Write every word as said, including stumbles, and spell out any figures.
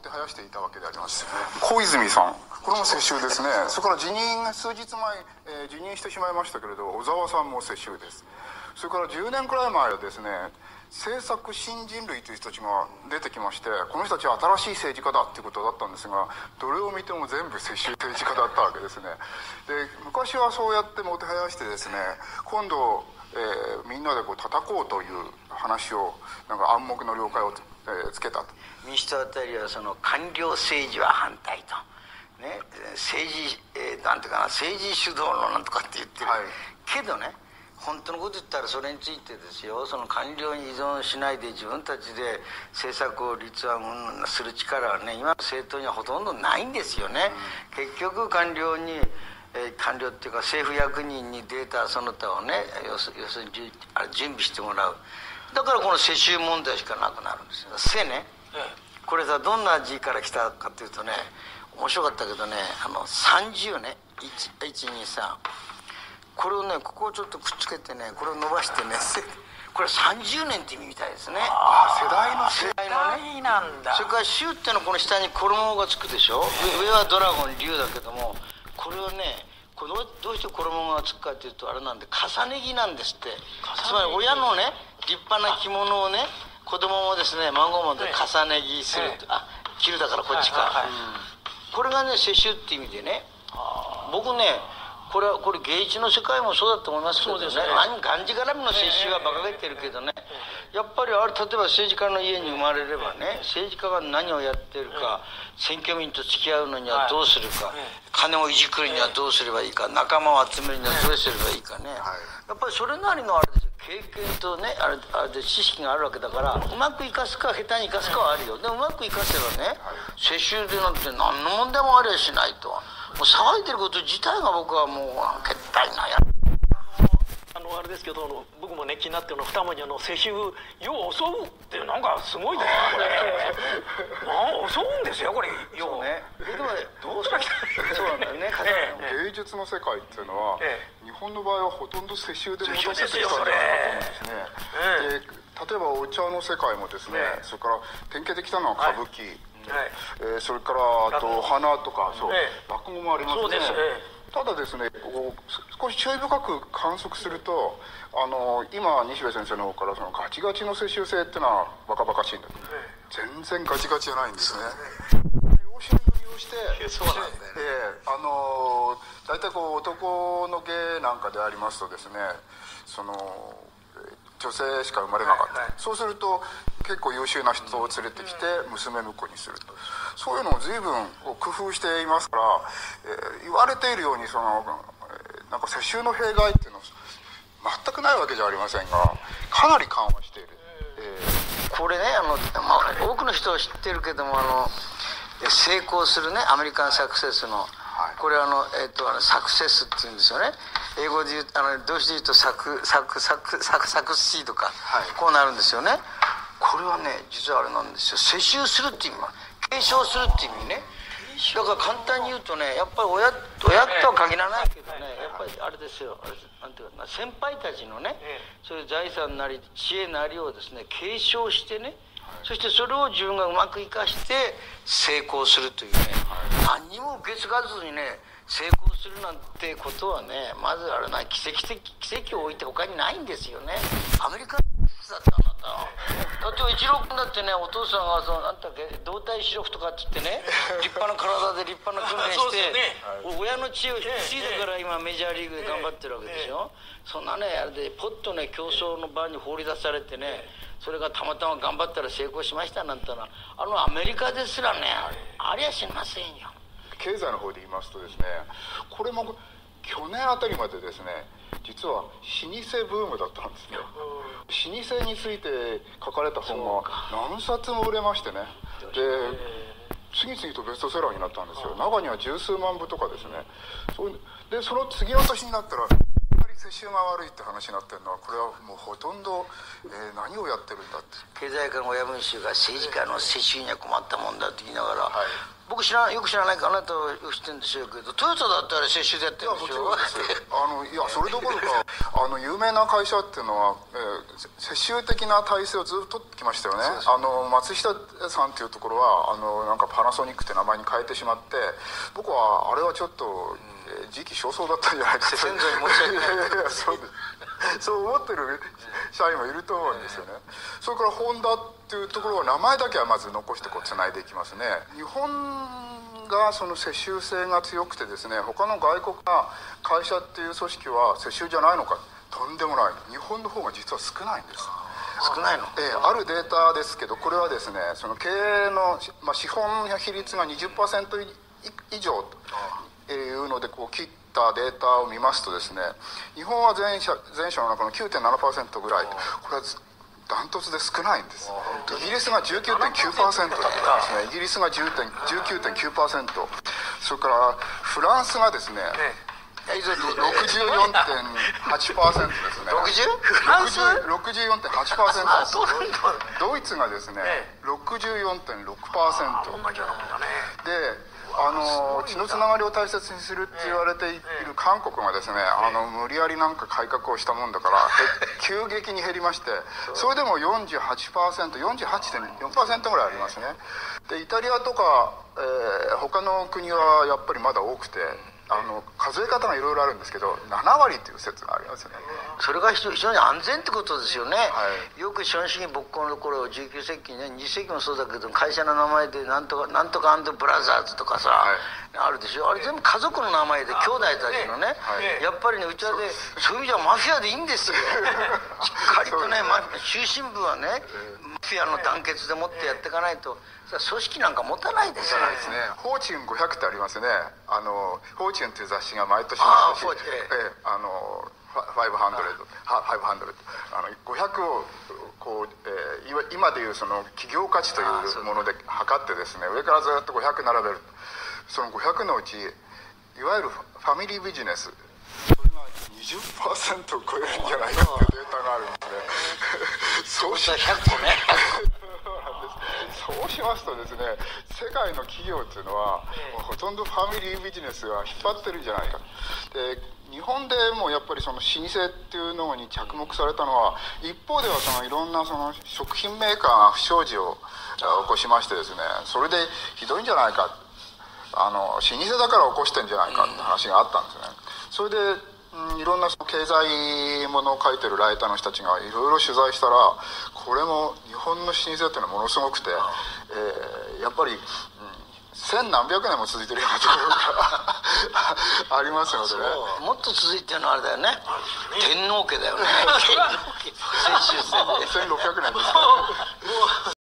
てはやしていたわけでありますね。小泉さん、これも世襲ですね。それから辞任数日前、えー、辞任してしまいましたけれど小沢さんも世襲です。それからじゅうねんくらい前はですね、政策新人類という人たちが出てきまして、この人たちは新しい政治家だっていうことだったんですが、どれを見ても全部世襲政治家だったわけですね。で、昔はそうやってもてはやしてですね、今度、えー、みんなでこう叩こうという話をなんか暗黙の了解を、えー、つけたと。 民主党あたりはその官僚政治は反対と、ね、政治、えー、なんていうかな、政治主導のなんとかって言ってる、はい、けどね、本当のこと言ったらそれについてですよ、その官僚に依存しないで自分たちで政策を立案する力はね、今の政党にはほとんどないんですよね、うん、結局官僚に、えー、官僚っていうか政府役人にデータその他をね、要す要するにあれ準備してもらう。だからこの世襲問題しかなくなるんですよ。世ね、これさどんな字から来たかというとね、面白かったけどね、あのさんじゅうね、いちにさん、これをね、ここをちょっとくっつけてね、これを伸ばしてね、これさんじゅうねんって意味みたいですね。 ああ、世代の世代のね。 なんだ。 それから州ってのはこの下に衣がつくでしょ。上はドラゴン竜だけども、これはね、このどうして衣がつくかっていうとあれなんで、重ね着なんですって。つまり親のね、立派な着物をね、子供もですね、孫もで重ね着する、あ、着るだからこっちか、うん、これがね世襲って意味でね、僕ね、これはこれ芸術の世界もそうだと思いますけどね、ね、がんじがらみの世襲は馬鹿げてるけどね、やっぱりあれ例えば政治家の家に生まれればね、政治家が何をやってるか、選挙民と付き合うのにはどうするか、金をいじくるにはどうすればいいか、仲間を集めるにはどうすればいいかね、やっぱりそれなりのあれですよ、経験とね、あれあれで知識があるわけだから、うまく生かすか下手に生かすかはあるよ。でもうまく生かせばね、世襲でなんて何の問題もありゃしないと。もう騒いでること自体が僕はもうけったいなやあのあれですけど、僕もね気になってるの二文字の世襲よう襲うってなんかすごいですねこれ。襲うんですよこれようね。 でもねどうするそうなんだよね。 芸術の世界っていうのは、ええ、日本の場合はほとんど世襲で戻せてきたんじゃないかと思うんですね。で例えばお茶の世界もですね、ええ、それから典型的なのは歌舞伎、はいはいえー、それからあと花とかそう、ええ、落語もありますね。そうです、ええ、ただですね、こう少し注意深く観測すると、あの今西部先生の方からそのガチガチの世襲性っていうのはバカバカしいんだけど、ええ、全然ガチガチじゃないんですね。養子に利用して、そうなんだよね、えー、あの大体こう男の芸なんかでありますとですね、その女性しか生まれなかった、はいはい、そうすると結構優秀な人を連れてきて娘婿にすると、そういうのを随分工夫していますから、えー、言われているようにそのなんか世襲の弊害っていうのは全くないわけじゃありませんが、かなり緩和している、 えー、これねあの、まあ、多くの人は知ってるけども、あの成功するねアメリカンサクセスの、はい、これあの、えー、とあのサクセスっていうんですよね。英語で言うあの動詞で言うとサクサクサクサクサクシードか、はい、こうなるんですよね。これはね実はあれなんですよ、世襲するっていう意味、継承するっていう意味ね。だから簡単に言うとね、やっぱり親親とは限らないけどね、やっぱりあれですよ、なんていうかな、先輩たちのね、そういう財産なり知恵なりをですね継承してね、そしてそれを自分がうまく生かして成功するというね、何にも受け継がずにね成功するなんてことはね、まずあれな、奇跡的奇跡を置いて他にないんですよね。アメリカだったんだっただって一郎君だってね、お父さんがそのなんだっけ動体視力とかって言ってね、立派な体で立派な訓練して、ね、親の知恵を引き継いだから今メジャーリーグで頑張ってるわけでしょ。そんなねあれでポッとね競争の場に放り出されてね、それがたまたま頑張ったら成功しましたなんてのは、あのアメリカですらねありゃしませんよ。 経済の方で言いますとですね、これも去年あたりまでですね、実は老舗ブームだったんですね。老舗について書かれた本が何冊も売れましてね、で次々とベストセラーになったんですよ。中には十数万部とかですね。そうでその次の年になったらいきなり世襲が悪いって話になってるのは、これはもうほとんど、えー、何をやってるんだって。 経済界の親分衆が政治家の世襲には困ったもんだって言いながら、はい、僕知らよく知らないかあなたはよく知ってるんでしょうけど、トヨタだったら世襲でやってるんでしょ。 いやもちろんですあのいやそれどころかあの有名な会社っていうのは、えー、世襲的な体制をずっと取ってきましたよね。あの松下さんっていうところはあのなんかパナソニックって名前に変えてしまって、僕はあれはちょっと、えー、時期尚早だったんじゃないかと。 先祖に申し訳ないいやいやそうですそう思ってる社員もいると思うんですよね。それからホンダっていうところは名前だけはまず残してこうつないでいきますね。日本がその世襲性が強くてですね、他の外国が会社っていう組織は世襲じゃないのか、とんでもない。日本の方が実は少ないんです。 少ないの、 えー、あるデータですけど、これはですね、その経営の、まあ、資本の比率が にじゅっパーセント 以上というのでこう切ったデータを見ますとですね、日本は全社全社の中の きゅうてんななパーセント ぐらい、これはダントツで少ないんです。イギリスが じゅうきゅうてんきゅうパーセント だったんですね。イギリスが じゅうきゅうてんきゅうパーセント、 それからフランスがですね、ろくじゅうよんてんはちパーセント ですね。 ろくじゅう？ フランスろくじゅうよんてんはちパーセント です。ドイツがですね ろくじゅうよんてんろくパーセント で、あの血のつながりを大切にするって言われている韓国がですね、あの無理やりなんか改革をしたもんだから急激に減りまして、それでも よんじゅうはちパーセント、よんじゅうはちてんよんパーセント ぐらいありますね。でイタリアとか、えー、他の国はやっぱりまだ多くて、あの数え方がいろいろあるんですけどななわりっていう説がありますよね。 それが非常に安全ってことですよね、はい、よく資本主義勃興の頃じゅうきゅうせいきね、にじゅっせいきもそうだけど会社の名前でなんとかなんとかブラザーズとかさ、はい、あるでしょ。あれ全部家族の名前で兄弟たちのね、はい、やっぱりねうちはでそういう意味じゃマフィアでいいんですよしっかりとね中心部はねマフィアの団結でもってやっていかないと組織なんか持たないですよね。 フォーチュンごひゃくってありますね。あのフォーチュンっていう雑誌が毎年毎年えあのごひゃく、ごひゃくあのごひゃくをこう、えー、今でいうその企業価値というもので測ってですね、上からずっとごひゃく並べる。そのごひゃくのうちいわゆるファミリービジネス、それが にじゅっパーセント を超えるんじゃないかっていうデータがあるんで、 そうしたらひゃっこねそうしますとですね、世界の企業っていうのはもうほとんどファミリービジネスが引っ張ってるんじゃないか。で日本でもやっぱりその老舗っていうのに着目されたのは、一方ではそのいろんなその食品メーカーが不祥事を起こしましてですね、それでひどいんじゃないか、あの老舗だから起こしてんじゃないかって話があったんですね。それでうん、いろんなその経済ものを書いてるライターの人たちがいろいろ取材したら、これも日本の老舗っていうのはものすごくて、えー、やっぱり、うん、千何百年も続いてるようなところがありますのでね。 もっと続いてるのはあれだよね、天皇家だよね天皇家せんろっぴゃくねんですから